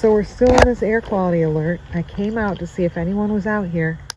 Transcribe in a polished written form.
So we're still in this air quality alert. I came out to see if anyone was out here.